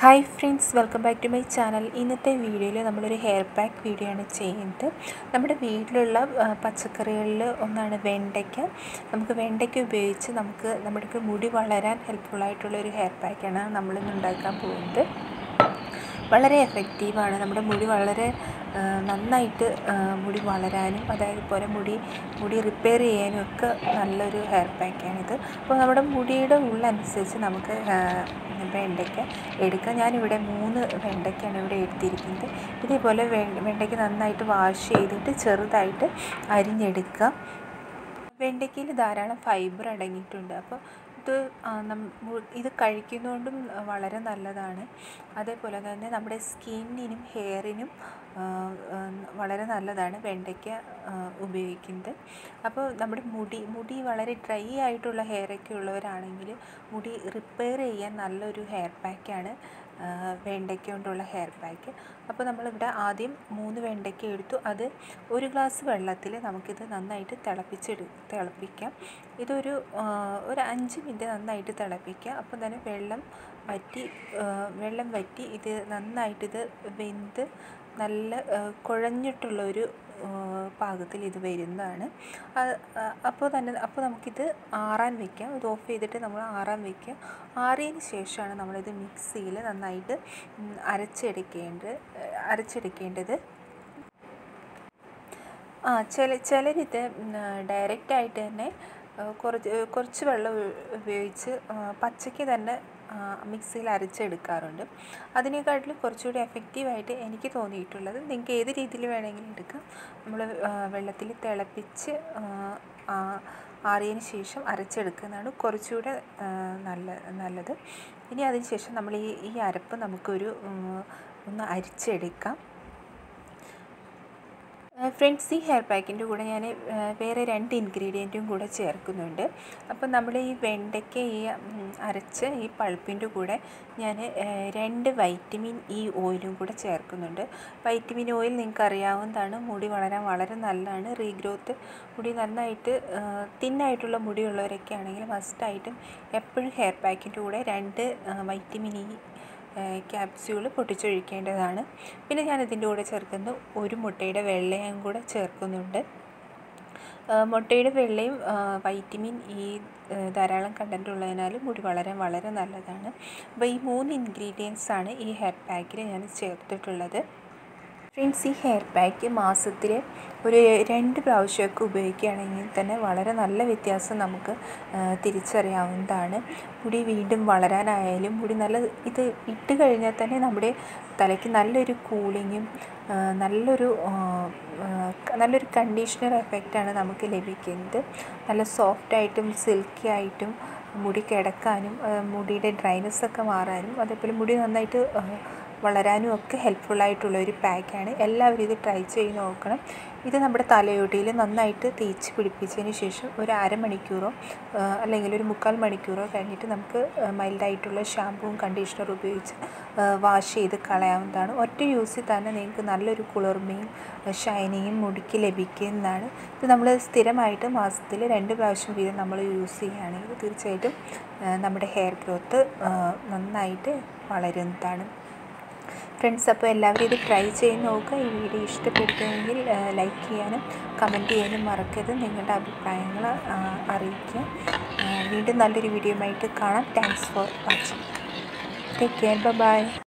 Hi friends, welcome back to my channel. ഇന്നത്തെ വീഡിയോയിൽ നമ്മളൊരു ഹെയർ പാക്ക് വീഡിയോ ആണ് ചെയ്യുന്നത്. നമ്മുടെ വീട്ടിലുള്ള പച്ചക്കറികളിൽ ഒന്നാണ് വെണ്ടയ്ക്ക. നമുക്ക് വെണ്ടയ്ക്ക ഉപയോഗിച്ച് നമ്മുടെ മുടി വളരാൻ ഹെൽപ്ഫുള്ളായിട്ടുള്ളൊരു ഹെയർ പാക്കാണ് നമ്മളിന്ന് ഉണ്ടാക്കാൻ പോകുന്നത്. വളരെ എഫക്റ്റീവാണ്. നമ്മുടെ മുടി വളരെ നന്നായിട്ട് മുടി വളരാനും അതേപോലെ മുടി റിപ്പയർ ചെയ്യാനും ഒക്കെ നല്ലൊരു ഹെയർ പാക്കാണിത്. അപ്പോൾ നമ്മുടെ മുടിയുടെ ഉള്ളനുസരിച്ച് നമുക്ക് വെണ്ടയ്ക്ക എടുക്കാം. ഞാനിവിടെ 3 വെണ്ടയ്ക്കാണ് ഇവിടെ എടുത്തിരിക്കുന്നത്. ഇതേപോലെ വെണ്ടയ്ക്ക നന്നായിട്ട് വാഷ് ചെയ്തിട്ട് ചെറുതായിട്ട് അരിഞ്ഞെടുക്കുക. വെണ്ടയ്ക്കയിൽ ധാരാളം ഫൈബർ അടങ്ങിയിട്ടുണ്ട്. അപ്പോൾ ഇത് കഴിക്കുന്നതുകൊണ്ടും വളരെ നല്ലതാണ്. അതേപോലെ തന്നെ നമ്മുടെ സ്കിന്നിനും ഹെയറിനും വളരെ നല്ലതാണ് വെണ്ടയ്ക്ക ഉപയോഗിക്കുന്നത്. അപ്പോൾ നമ്മുടെ മുടി വളരെ ഡ്രൈ ആയിട്ടുള്ള ഹെയറൊക്കെ ഉള്ളവരാണെങ്കിൽ മുടി റിപ്പയർ ചെയ്യാൻ നല്ലൊരു ഹെയർ പാക്കാണ് വെണ്ടയ്ക്ക കൊണ്ടുള്ള ഹെയർ പാക്ക്. അപ്പോൾ നമ്മളിവിടെ ആദ്യം 3 വെണ്ടയ്ക്ക എടുത്തു. അത് 1 ഗ്ലാസ് വെള്ളത്തിൽ നമുക്കിത് നന്നായിട്ട് തിളപ്പിക്കാം. ഇതൊരു 5 മിനിറ്റ് നന്നായിട്ട് തിളപ്പിക്കുക. അപ്പോൾ തന്നെ വെള്ളം വറ്റി ഇത് നന്നായിട്ടിത് വെന്ത് നല്ല കുഴഞ്ഞിട്ടുള്ളൊരു പാകത്തിൽ ഇത് വരുന്നതാണ്. അപ്പോൾ നമുക്കിത് ആറാൻ വയ്ക്കാം. ഇത് ഓഫ് ചെയ്തിട്ട് നമ്മൾ ആറാൻ വയ്ക്കുക. ആറിയതിന് ശേഷമാണ് നമ്മളിത് മിക്സിയിൽ നന്നായിട്ട് അരച്ചെടുക്കേണ്ടത്. ചിലരിത് ഡയറക്റ്റായിട്ട് തന്നെ കുറച്ച് വെള്ളം ഉപയോഗിച്ച് പച്ചയ്ക്ക് തന്നെ മിക്സിയിൽ അരച്ചെടുക്കാറുണ്ട്. അതിനേക്കാട്ടിലും കുറച്ചുകൂടി എഫക്റ്റീവായിട്ട് എനിക്ക് തോന്നിയിട്ടുള്ളത്, നിങ്ങൾക്ക് ഏത് രീതിയിൽ വേണമെങ്കിലും എടുക്കാം, നമ്മൾ വെള്ളത്തിൽ തിളപ്പിച്ച് ആറിയതിന് ശേഷം അരച്ചെടുക്കുന്നതാണ് കുറച്ചുകൂടെ നല്ലത്. ഇനി അതിന് ശേഷം നമ്മൾ ഈ അരപ്പ് നമുക്കൊന്ന് അരിച്ചെടുക്കാം. ഫ്രണ്ട്സ്, ഈ ഹെയർ പാക്കിൻ്റെ കൂടെ ഞാൻ വേറെ 2 ഇൻഗ്രീഡിയൻറ്റും കൂടെ ചേർക്കുന്നുണ്ട്. അപ്പം നമ്മൾ ഈ വെണ്ടയ്ക്ക അരച്ച ഈ പൾപ്പിൻ്റെ കൂടെ ഞാൻ 2 വൈറ്റമിൻ ഇ ഓയിലും കൂടെ ചേർക്കുന്നുണ്ട്. വൈറ്റമിൻ ഓയിൽ നിങ്ങൾക്ക് അറിയാവുന്നതാണ്, മുടി വളരാൻ വളരെ നല്ലതാണ്. റീഗ്രോത്ത്, മുടി നന്നായിട്ട് തിന്നായിട്ടുള്ള മുടിയുള്ളവരൊക്കെ ആണെങ്കിൽ മസ്റ്റായിട്ടും എപ്പോഴും ഹെയർ പാക്കിൻ്റെ കൂടെ 2 വൈറ്റമിൻ ഇ ക്യാപ്സ്യൂൾ പൊട്ടിച്ചൊഴിക്കേണ്ടതാണ്. പിന്നെ ഞാനിതിൻ്റെ കൂടെ ചേർക്കുന്നത് 1 മുട്ടയുടെ വെള്ളയും കൂടെ ചേർക്കുന്നുണ്ട്. മുട്ടയുടെ വെള്ളയും വൈറ്റമിൻ ഇ ധാരാളം കണ്ടൻ്റ് ഉള്ളതിനാൽ മുടി വളരാൻ വളരെ നല്ലതാണ്. അപ്പോൾ ഈ 3 ഇൻഗ്രീഡിയൻസാണ് ഈ ഹെയർ പാക്കിൽ ഞാൻ ചേർത്തിട്ടുള്ളത്. ഫ്രണ്ട്സ്, ഈ ഹെയർ പാക്ക് മാസത്തിൽ ഒരു 2 പ്രാവശ്യമൊക്കെ ഉപയോഗിക്കുകയാണെങ്കിൽ തന്നെ വളരെ നല്ല വ്യത്യാസം നമുക്ക് തിരിച്ചറിയാവുന്നതാണ്. മുടി വീണ്ടും വളരാനായാലും ഇത് ഇട്ട് കഴിഞ്ഞാൽ തന്നെ നമ്മുടെ തലയ്ക്ക് നല്ലൊരു കൂളിങ്ങും നല്ലൊരു കണ്ടീഷണർ എഫക്റ്റാണ് നമുക്ക് ലഭിക്കുന്നത്. നല്ല സോഫ്റ്റായിട്ടും സിൽക്കി ആയിട്ടും മുടി കിടക്കാനും മുടിയുടെ ഡ്രൈനെസ്സൊക്കെ മാറാനും അതേപോലെ മുടി നന്നായിട്ട് വളരാനും ഒക്കെ ഹെൽപ്ഫുള്ളായിട്ടുള്ളൊരു പാക്കാണ്. എല്ലാവരും ഇത് ട്രൈ ചെയ്ത് നോക്കണം. ഇത് നമ്മുടെ തലയോട്ടിയിൽ നന്നായിട്ട് തേച്ച് പിടിപ്പിച്ചതിന് ശേഷം ഒരു അരമണിക്കൂറോ അല്ലെങ്കിൽ ഒരു 3/4 മണിക്കൂറോ കഴിഞ്ഞിട്ട് നമുക്ക് മൈൽഡായിട്ടുള്ള ഷാമ്പുവും കണ്ടീഷണറും ഉപയോഗിച്ച് വാഷ് ചെയ്ത് കളയാവുന്നതാണ്. ഒറ്റ യൂസിൽ തന്നെ നിങ്ങൾക്ക് നല്ലൊരു കുളിർമയും ഷൈനിങ്ങും മുടിക്ക് ലഭിക്കുന്നതാണ്. ഇത് നമ്മൾ സ്ഥിരമായിട്ട് മാസത്തിൽ 2 പ്രാവശ്യം വീതം നമ്മൾ യൂസ് ചെയ്യുകയാണെങ്കിൽ തീർച്ചയായിട്ടും നമ്മുടെ ഹെയർ ഗ്രോത്ത് നന്നായിട്ട് വളരുന്നതാണ്. ഫ്രണ്ട്സ്, അപ്പോൾ എല്ലാവരും ഇത് ട്രൈ ചെയ്ത് നോക്കുക. ഈ വീഡിയോ ഇഷ്ടപ്പെടുത്തുമെങ്കിൽ ലൈക്ക് ചെയ്യാനും കമൻറ്റ് ചെയ്യാനും മറക്കരുത്. നിങ്ങളുടെ അഭിപ്രായങ്ങൾ അറിയിക്കുക. വീണ്ടും നല്ലൊരു വീഡിയോയുമായിട്ട് കാണാം. Thanks for watching. Take care. By.